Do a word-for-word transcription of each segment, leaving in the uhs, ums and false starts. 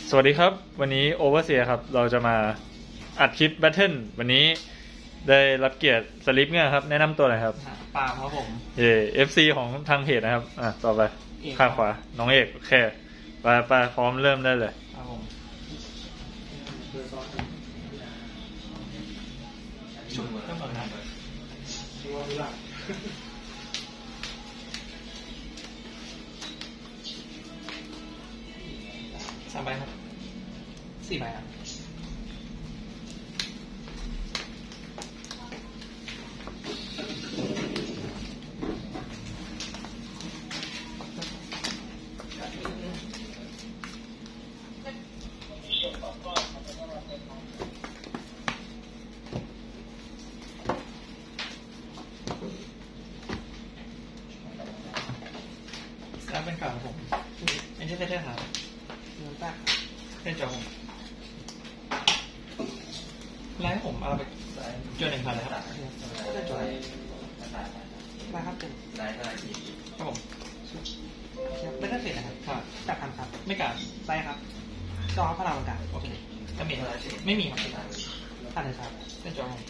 สวัสดีครับวันนี้โอเวอร์เซียครับเราจะมาอัดคลิปแบทเทิลวันนี้ได้รับเกียรติสลิปเนี่ยครับแนะนำตัวหน่อยครับปาครับผมเย่เอฟซีของทางเพจนะครับอ่ะต่อไปข้างขวาน้องเอกโอเคไปไปพร้อมเริ่มได้เลยครับผมชุดเริ่มก่อนนะสามใบครับสี่ใบครับสามเป็นเก่าครับผมอันนี้เป็นเท่าไหร่เงินป้าเป็นจอผมไลฟ์ผมเอาไปจนหนึ่งพันเลยครับได้จอยมาครับเป็นไลฟ์อะไรครับผมไม่ได้เสร็จนะครับครับจับพันครับไม่การไลฟ์ครับจอพลังการโอเคจะมีอะไรไม่มีครับผ่านเลยครับเป็นจอผม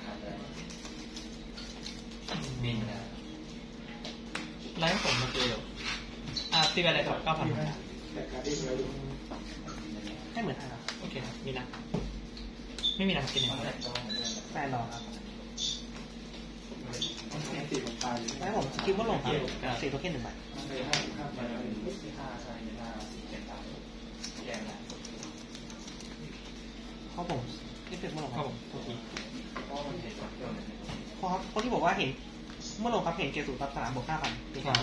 มีนะไลฟ์ผมมาเจออ่าตีไปเลยครับเก้าพันให้เหมือนกันครับโอเคครับมีนะไม่มีนะครับกินเนี่ยแปดรอครับแล้วผมคิดว่าลงครับสี่ตัวเค็นหนึ่งใบเขาผมที่เป็นเมื่อลงครับตัวทีเพราะเพราะที่บอกว่าเห็นเมื่อลงครับเห็นเกสูตัดสนามบวกห้าพันเป็นครับ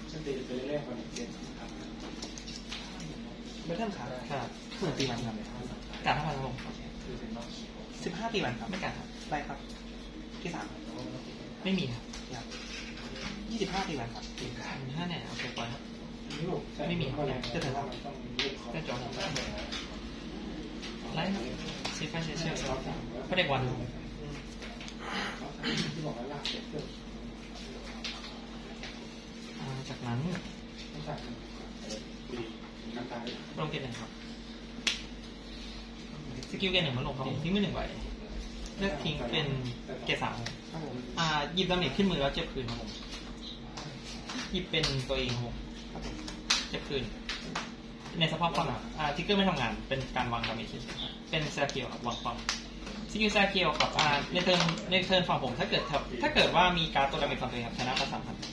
เบอร์เทิลครับครับหมื่นตีมันครับการห้าพันลงสิบห้าตีมันครับไม่การครับไปครับที่สามไม่มีครับยี่สิบห้าตีมันครับห้าเนี่ยโอเคปล่อยครับไม่มีครับจะถึงครับจะจอผมไลฟ์ซีฟันเชเชอร์พระเด็กวันจากนั้นลงเกณฑ์หนึ่งครับสกิลเกณฑ์หนึ่งมันลงครับผมทิ้งไปหนึ่งใบเลือกทิ้งเป็นเกณฑ์สามอ่าหยิบดาเมจขึ้นมือแล้วเจ็บคืนครับผมหยิบเป็นตัวเองครับผมเจ็บคืนในสภาพความอ่าทิกเกอร์ไม่ทำงานเป็นการวางดาเมจเป็นแซร์เคียวครับวางความสกิลแซร์เคียวกับอ่าในเทิร์นในเทิร์นฝั่งผมถ้าเกิดถ้าเกิดว่ามีการตัวดาเมจฝั่งตัวเองครับชนะก็สามพัน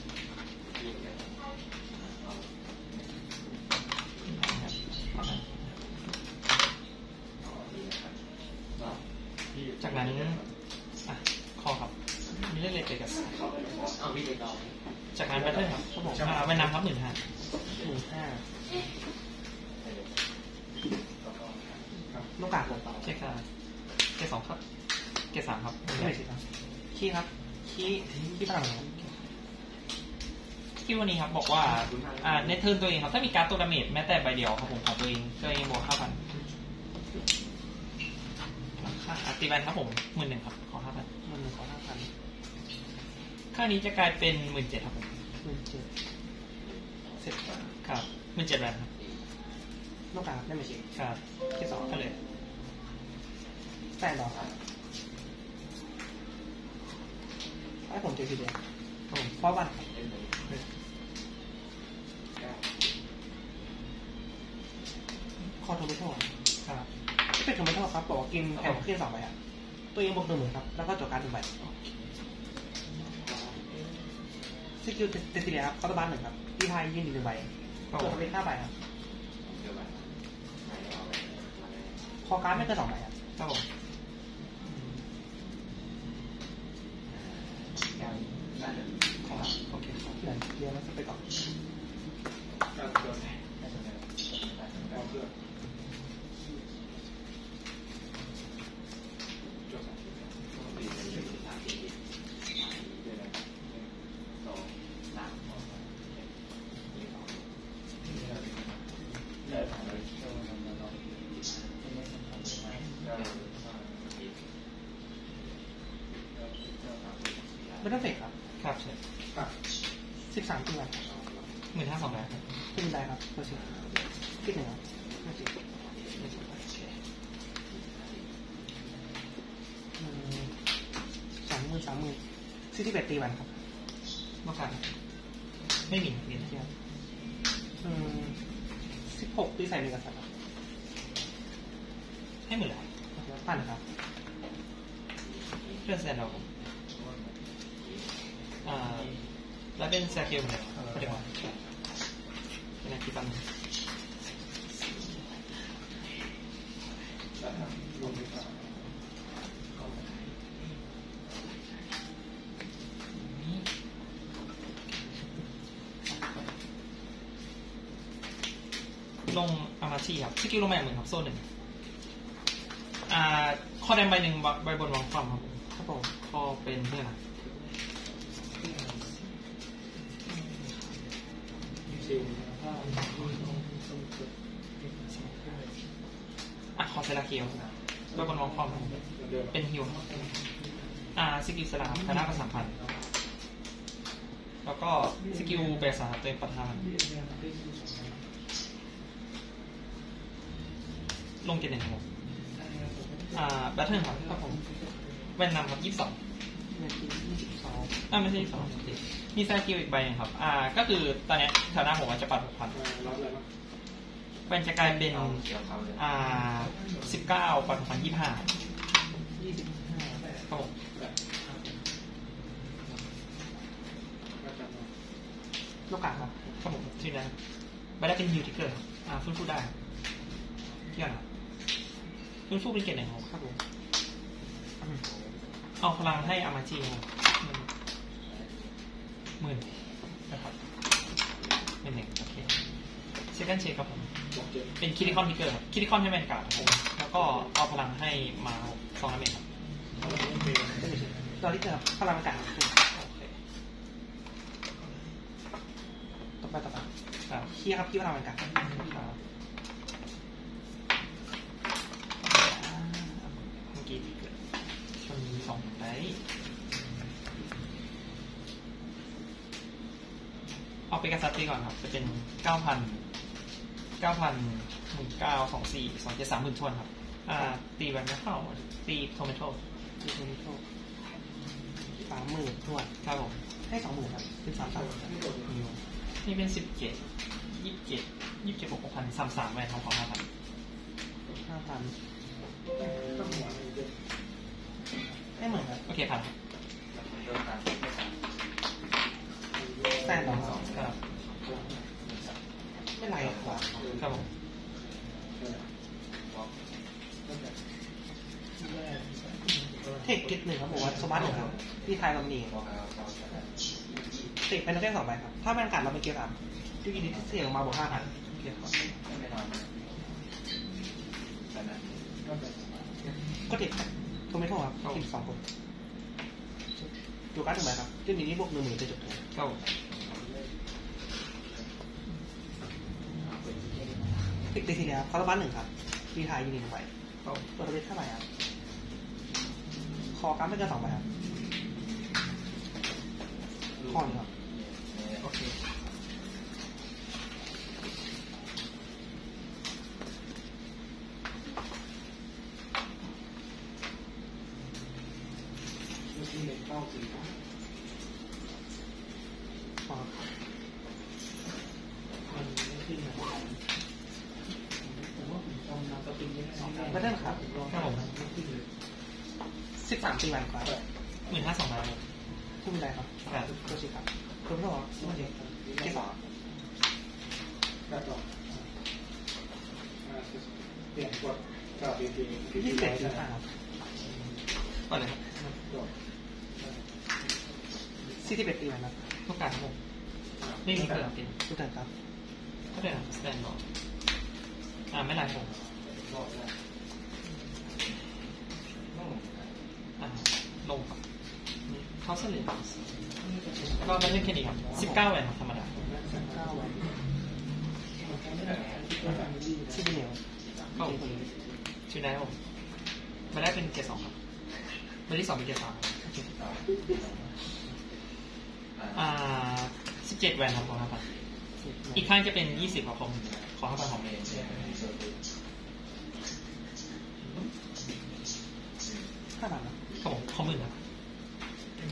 จากนั้นอ่ะคอครับมีเรื่องเล็กๆกับจากนั้นแบทเทิลครับเขาบอกอ่าไปนำครับหนึ่งห้าหนึ่งห้าลูกกาผมเช็คครับเกสองครับเกสามครับไม่ใช่ครับขี้ครับขี้ขี้พลังครับขี้วันนี้ครับบอกว่าอ่าในเทิร์นตัวเองครับถ้ามีการ์ดตัวดาเมจแม้แต่ใบเดียวครับผมของตัวเองตัวเองบวกห้าพันตีแบนครับผมหมื่นหนึ่งครับขอห้าพันหมื่นหนึ่งขอห้าพันค่านี้จะกลายเป็นหมื่นเจ็ดครับผมหมื่นเจ็ดเสร็จครับหมื่นเจ็ดแบนครับลูกกาได้ไหมชิครับที่สองก็เลยแต่ดอกครับให้ผมเจอทีเดียวผมเพราะว่าคอโทรไปโทษครับที่เป็นโทรไปโทษครับบอกว่ากินแถวขึ้นสองใบครับตัวเองบวกหนึ่งหมื่นครับแล้วก็จบการหนึ่งใบสกิลเตติเลียครับคอร์ตบ้านหนึ่งครับที่ไทยยื่นหนึ่งใบตัวเป็นห้าใบครับคอการ์ดไม่เกินสองใบครับครับผมโอเคครับเดี๋ยวเดี๋ยวเราจะไปก่อนไม่ต้องเฟกครับครับใช่ครับสิบสามตัวหมื่นห้าสองร้อยครับขึ้นได้ครับเปอร์เซ็นต์คิดหนึ่งครับไม่จริงามหมื่นสี่สิบเอ็ดตีวันครับนอกจากไม่มีเรียนใช่ไหมอืมสิบหกตีใส่หนึ่งกระสับให้หมดเลยผ่านนะครับเพื่อนแสดงเราอ่าแล้วเป็นแซคิวเนี่ยเดี๋ยวก่อนเป็นอะไรที่ตั้งลงอามาชีครับสกิลลงแม่เหมือนครับโซ่หนึ่งอ่าข้อแดงใบหนึ่งใบบนวางความครับครับผมข้อเป็นเพื่อนนะอ่ะขอเซราเคียวใบบนวางความเป็นฮิวอ่าสกิลสลับคณะประสานพันธ์แล้วก็สกิลเบสาตัวเองประธานลงเกณฑ์หนึ่งครับอ่าแบทเทิลครับครับผมแวนนำครับยี่สิบสองยี่สิบสองอ่าไม่ใช่ยี่สิบสองมีแซกิลอีกใบนึงครับอ่าก็คือตอนนี้แถวหน้าผมจะปัดหกพันแวนจะกลายเป็นอ่าสิบเก้าปัดหกพันยี่สิบห้ายี่สิบห้าครับผมลูกกาครับครับผมชื่อนั้นใบแรกเป็นฮิวทิกเกอร์อ่าฟื้นฟูได้เที่ยวนะฟื้นฟูเป็นเกณฑ์หนึ่งครับครับผมเอาพลังให้อามาจิครับหมื่นนะครับเป็นหนึ่งโอเคเซคันด์เชคครับผมเป็นคิริคอนทิกเกอร์ครับคิริคอนให้แมนการ์ดครับผมแล้วก็เอาพลังให้มาสองน้ำเมนครับตอนนี้เจอพลังอากาศโอเคต่อไปต่อไปครับขี้ครับขี้พลังอากาศครับเมื่อกี้ที่เกิดชนสองได้เอาไปกระซับตีก่อนครับจะเป็นเก้าพันเก้าพันหนึ่งเก้าสองสี่สองเจ็ดสามหมื่นทวนครับอ่าตีแวนไม่เข้าตีโทเมโต้มีคนที่โชคสามหมื่นทวนครับผมให้สองหมื่นครับเป็นสามสามนี่เป็นสิบเจ็ดยี่สิบเจ็ดยี่สิบเจ็ดบวกหกพันสามสามแวนทองของห้าพันห้าพันให้หมื่นครับโอเคพันแต้มต่อครับไม่ไรขวาครับผมเทคกิจหนึ่งครับผมว่าสมาร์ทหนึ่งครับพี่ทายลำนีติดเป็นแค่สองใบครับถ้าเป็นการเราเป็นเกียร์สามยูกินิเสี่ยงมาบวกห้าพันก็เด็กโทรไม่โทรครับสิบสองคนดูการ์ดถึงไหมครับยูกินี้บวกหนึ่งหมื่นจะจบเลยครับผมติดตีทีเดียวคาร์บันหนึ่งครับพี่ทายยูนิหนึ่งใบครับตัวเลขเท่าไหร่ครับคอการ์ดไม่เกินสองใบครับคอหนึ่งครับโอเคไม่ได้ครับครับผมสิบสามปีวันครับหมื่นห้าสองใบพูดไม่ได้ครับครับตัวสิครับตัวไม่หรอตัวเดียวเกสรเปลี่ยนกดกลับดียี่สิบเอ็ดยี่สิบห้าครับก่อนเลยครับสี่สิบเอ็ดปีวันครับทุกการครับผมไม่มีเกิดเป็นตัวเดินครับก็เดินสแตนบอร์ดอ่าไม่ไรผมอ่าลงครับเขาเสลี่ยก็ไม่ใช่แค่นี้ครับสิบเก้าแหวนครับธรรมดาเก้าวันชิบเนียวก็ชื่อไหนผมมาได้เป็นเกียร์สองครับมาที่สองเป็นเกียร์สามอ่าสิบเจ็ดแหวนครับของห้าพันอีกข้างจะเป็นยี่สิบครับผมของห้าพันของเมย์ห้าพันครับครับผมข้อมือครับ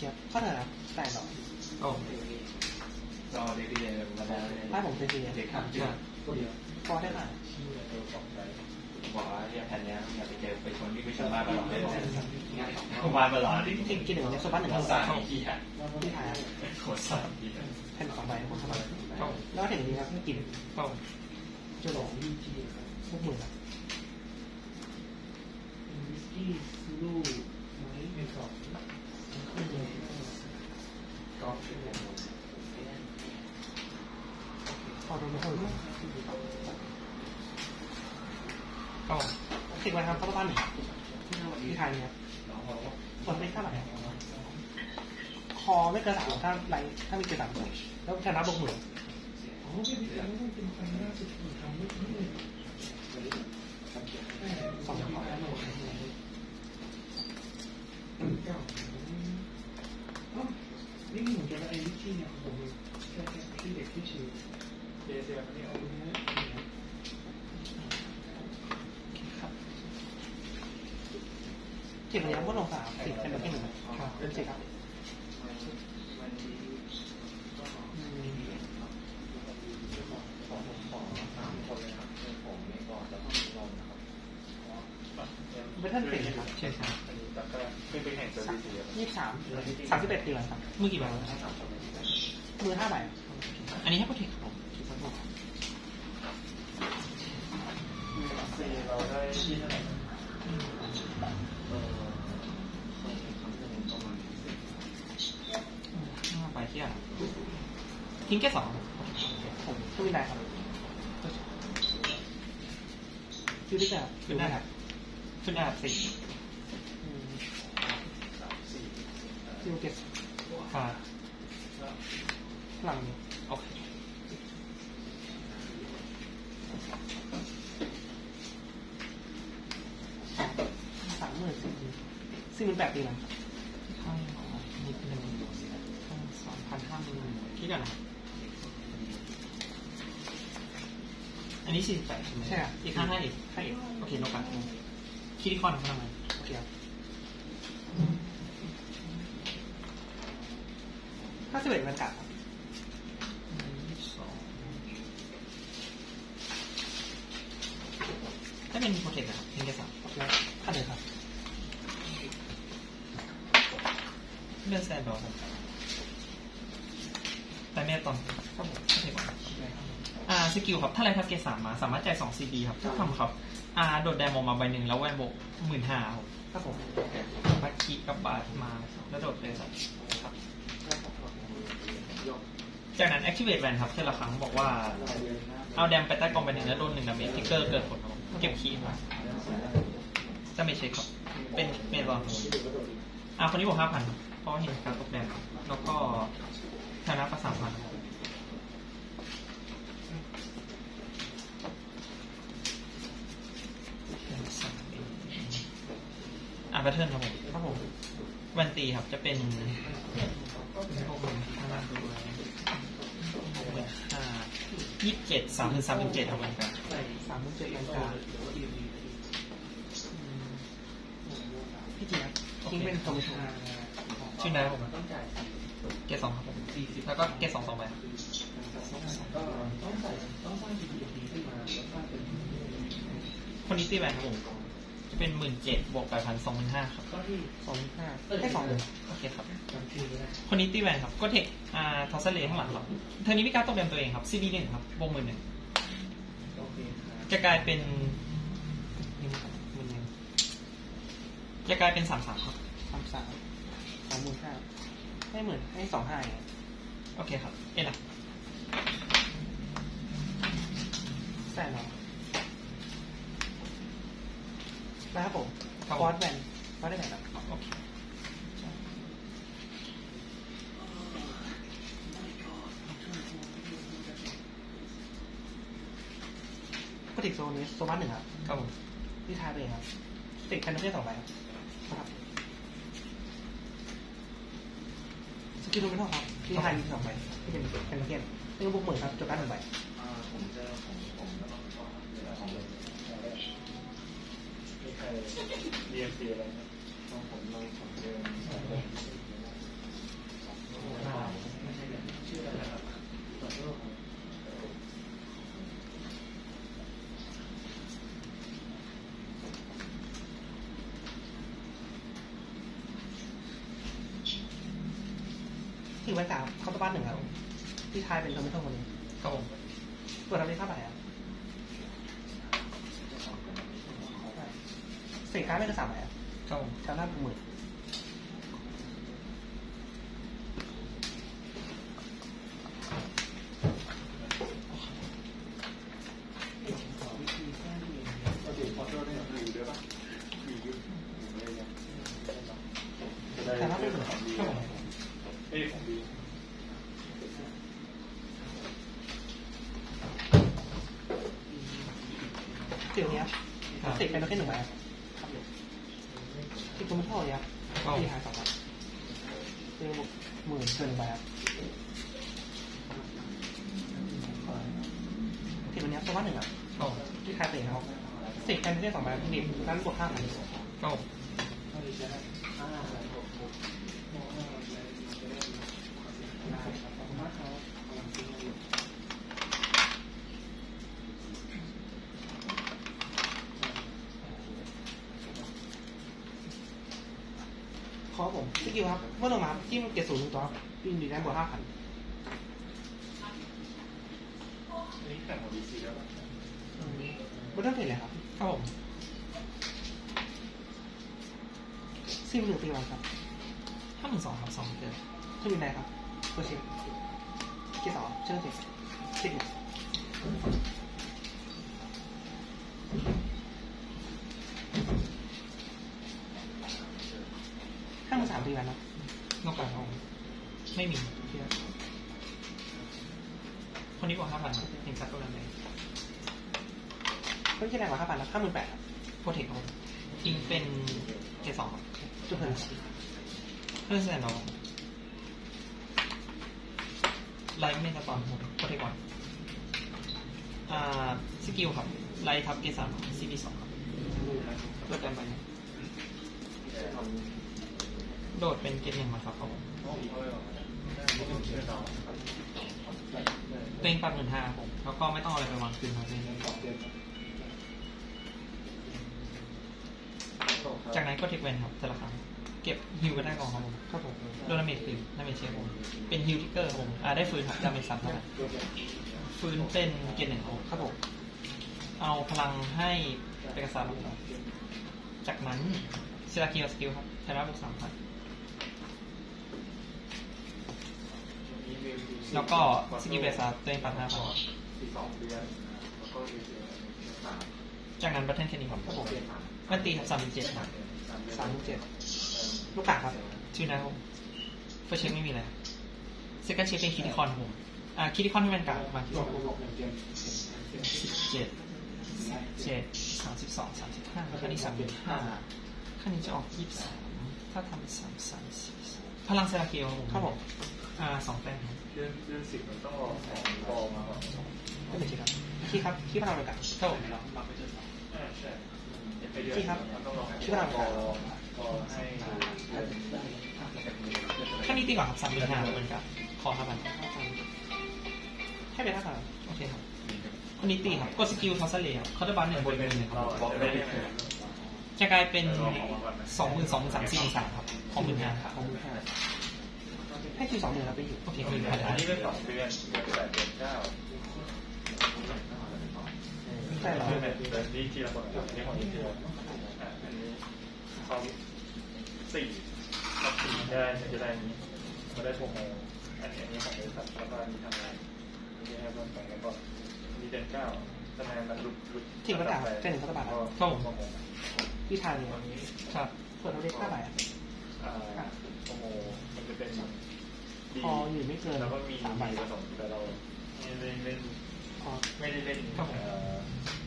ยบข้อเถอะครับแต่หรอโอ้รอเด็กเรียนมาแล้วถ้าผมเป็นจีเด็กทำชื่อพอได้ไหมบอกว่าเนี่ยแผ่นนี้อยากไปเจอไปคนที่ไม่ชอบมาตลอดเลยมาตลอดจริงๆกินหนึ่งเนี่ยสบั้นหนึ่งภาสาษาม ที่อ่ะที่ทายโคตรสามที่แผ่นสองใบผมสบั้นแล้วก็ถึงนี้ครับกินโอ้จะหลงพวกมือครับวิสกี้ซูรูไม้ไม่สอบกอล์ฟเป็นอย่างไรพอโดนไม่ค่อยรู้โอ้ติดไว้ครับเข้าบ้านหนึ่งที่ทายเนี่ยผลไม่เท่าไหร่คอไม่เกินสามถ้าไรถ้ามีเกินสามแล้วชนะบวกหมื่นอ๋อไม่เป็นไรไม่เป็นความน่าสุดทำไม่ได้สองขอแล้วหมดเก้าอ๋อนี่หนูจะไอ้วิธีเนี่ยผมแค่แค่ที่เด็กที่ชื่อเดซเดลนี่เอาเนี่ยครับจิตวิญญาณก็ลงสามติดเป็นแบบที่หนึ่งครับเป็นสิครับเป็นท่านเป็นครับใช่ใช่ไม่ไปแข่งเซอร์วิสเลยยี่สิบสามสามสิบเอ็ดตีวันครับมือกี่ใบมือห้าใบอันนี้ให้โปรเทคครับผมซีเราได้ที่เท่าไหร่เออห้าใบที่อ่ะทิ้งแค่สองผมช่วยได้ครับชื่อที่จะขึ้นได้ครับขึ้นได้ครับสี่ซิลเกตค่ะหลังโอเคสามหมื่นสี่สี่หมื่นแปดตีวันข้างของนิดนึงข้างสองพันห้าหมื่นคิดก่อนนะครับอันนี้สี่สิบแปดใช่ไหมใช่ครับอีกห้าให้อีกให้โอเคลบกันคิดที่คอนทำไมโอเคครับห้าสิบเอ็ดบรรยากาศครับสองถ้าเป็นโปรเทคนะครับทิ้งแค่สามแล้วค่าเดินครับเลื่อนแซนดอร์ครับแต่เนี่ยตอนครับผมโอเคก่อนอ่าสกิลครับถ้าไรทับเกรดสามมาสามารถจ่ายสองซีดีครับทุกคำครับอ่าโดดแดมออกมาใบหนึ่งแล้วแวนบวกหมื่นห้าครับครับผมบัตรคีกับบาทมาแล้วโดดเลยครับครับ จากนั้น activate แวนครับเท่าละครั้งบอกว่าเอาแดมไปใต้กองใบหนึ่งแล้วโดนหนึ่งดาเมจทิกเกอร์เกิดผลครับเก็บคีย์มาจะไม่เช็คครับเป็นเมลอนอ่าคนนี้บวกห้าพันเพราะเห็นการตกแดมแล้วก็ชนะประสามพันอ่าแพทเทิร์นครับผมครับผมแวนตีครับจะเป็นหกหมื่นห้าด้วยหกหมื่นห้ายี่สิบเจ็ดสามถึงสามถึงเจ็ดครับเหมือนกันสามหมื่นเจ็ดบรรยากาศพี่เจี๊ยบทิ้งเป็นคอมมิชชั่นชื่อนายผมเกสสองครับผมแล้วก็เกสสองสองใบครับก็ต้องใส่ต้องสร้าง จี พี ที ขึ้นมาแล้วสร้างเป็นคนนี้ตีแวนครับผมจะเป็นหมื่นเจ็ดบวกแปดพันสองหมื่นห้าครับก็ที่สองห้าให้สองเลยโอเคครับจำชื่อไม่ได้คนนี้ตีแวนครับก็เทคอ่าทอสเลข้างหลังครับเทอร์นี้มีการตกแดมตัวเองครับซีดีหนึ่งครับบวกหมื่นหนึ่งโอเคครับจะกลายเป็นนี่ครับหมื่นหนึ่งจะกลายเป็นสามสามครับสามสามสองหมื่นห้าให้หมื่นให้สองห้าไงโอเคครับเอ็นล่ะใช่เนาะนะครับผมครับคอร์สแวนคอร์สได้ไหนครับโอเคปฏิกโซนนี้โซบัสหนึ่งครับครับผมที่ทายไปเองครับติดแคนนเนอร์สองใบครับครับสกิลโดมิโนครับที่ทายมีสองใบที่เป็นแคนนเนอร์เป็นบุกหมื่นครับจบการหนึ่งใบผมเจอผมผมแล้วก็ของเลยไม่เคยเรียนซีอะไรนะต้องผมลองผมเจอสามเข้าตัวบ้านหนึ่งครับที่ทายเป็นตัวไม่ต้องคนนี้ครับผมเปิดทำได้เท่าไหร่อ่ะเศษการ์ดไม่กระสับอ่ะครับผมชาวหน้าหมื่นแต่ถ้าไม่เหมือนครับผมเอ้ของดีเดี๋ยวนี้เศษการ์ดแค่หนึ่งใบครับที่ตัวไม่เท่าเลยครับที่หายสองใบเจอหมื่นเกินไปครับที่ตัวนี้ตัวว่าหนึ่งอ่ะครับผมที่คาเตะครับเศษการ์ดแค่สองใบที่ดิบนั้นบวกห้าพันครับผมขอผมสกิลครับเมื่อลงมาจิ้มเจ็ดศูนย์หนึ่งตัววิ่งดีได้บวกห้าพันอันนี้แข่งของดีซีแล้วไม่ต้องเปลี่ยนเลยครับครับผมซิมหนึ่งตีวันครับห้าหมื่นสองครับสองเกินถ้ามีอะไรครับตัวเช็คเกียร์สองเชื่อเช็คเช็คหนึ่งห้าหมื่นสามตีวันนะนอกจากของไม่มีคนนี้บอกห้าพันเห็นซักตัวนั้นเลยต้องคิดแรงกว่าห้าพันนะห้าหมื่นแปดครับโปรเทคครับทิ้งเป็นเกรดสองครับจุดเพลินเพื่อนแสดงเราไลท์ไม่สปอนผมโปรเทคก่อนอ่าสกิลครับไลท์ทับเกรดสามซีพีสองครับโดดกันไปโดดเป็นเกรดหนึ่งมาครับครับผมตัวเองปรับเงินห้าผมแล้วก็ไม่ต้องเอาอะไรไปวางคืนครับจากนั้นก็เทคเวนครับแต่ละครั้งเก็บฮิวก็ได้กองครับผมครับผมโดนดาเมจคืนดาเมจเชียร์ผมเป็นฮิวทิกเกอร์ครับผมอ่าได้ฟื้นครับดาเมจสามเท่าไหร่ฟื้นเป็นเกณฑ์หนึ่งครับครับผมเอาพลังให้ไปกระซาบจากนั้นเซราคิวสกิลครับชนะบวกสามพันแล้วก็สกิลเบสซาตัวเองปัดห้าพันสี่สองเดือนแล้วก็ดีซีสามจากนั้นบัตเทิลแค่นี้ครับมันตีครับสามสิบเจ็ดครับสามเจ็ดลูกกาครับชื่อนะครับผมเฟอร์เช็คไม่มีอะไรเซคันด์เช็คเป็นคิติคอนครับผมอ่าคิติคอนที่มันกลางมาที่สิบเจ็ดเจ็ดสามสิบสองสามสิบห้าขั้นนี้สามสิบห้าขั้นนี้จะออกยี่สิบสามถ้าทำเป็นสามสามสี่พลังเซราเกียวครับผมครับผมอ่าสองแต้มครับเดือนเดือนสิบมันต้องรอสองรอมาก่อนไม่เป็นไรครับที่ครับที่พลังเลยกันครับผมใช่ที่ครับต้องรอที่พลังเลยกันรอให้ขั้นนี้ตีก่อนครับสามหมื่นห้าเหมือนกันขอห้าพันให้เป็นห้าพันโอเคครับคนนี้ตีครับกดสกิลทอสเซเลครับเขาจะบันหนึ่งบนหนึ่งเลยครับบอกได้ไหมจะกลายเป็นสองหมื่นสองสามสี่สามครับของหมื่นห้าครับของมือห้าให้คิวสองหมื่นแล้วไปอยู่โอเคหมื่นพันอันนี้เป็นสองเดือนเดือนแปดเดือนเก้าใช่เหรอเดือนแปดเดือนนี้ทีละคนอันนี้ของนี้ทีละอ่ะอันนี้เขาสี่กับสี่ได้จะได้นี้มาได้โปรโมอันนี้อันนี้ของบริษัทแล้วก็อันนี้ทำงานอันนี้ให้เพื่อนไปแล้วก็อันนี้เดือนเก้าทำไมมันหลุดหลุดจริงประกาศเป็นหนึ่งพันบาทครับผมโปรโมที่ทายเนี่ยครับเปิดเราได้ค่าไหร่อ่าโปรโมมันจะเป็นดีพออยู่ไม่เกินแล้วก็มีสามใบผสมแต่เราไม่ได้เล่นพอไม่ได้เล่นเอ่อ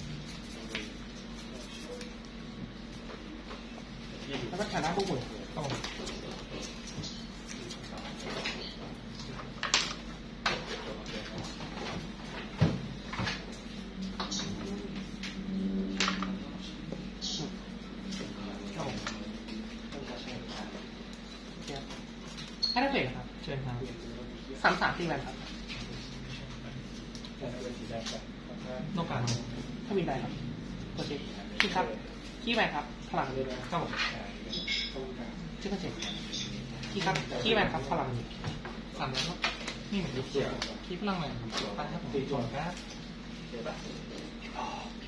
ที่แล้วก็ชนะพวกหมื่นครับผมครับผมให้ได้เปลี่ยนครับเชิญครับสามสามตีแวนครับนกกาถ้ามีใบครับกดเช็คที่ครับที่แวนครับพลังเลยครับผมชื่อเช็คที่ครับที่แวนครับพลังสามแล้วครับนี่เหมือนที่เชียร์ที่พลังแรงไปครับผมส่งครับเดี๋ยวปะ